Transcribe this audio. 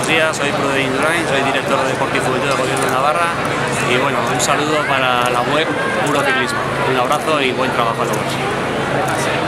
buenos días, soy Pruden Indurain, soy director de Deporte y Juventud del Gobierno de Navarra y bueno, un saludo para la web Puro Ciclismo. Un abrazo y buen trabajo a todos.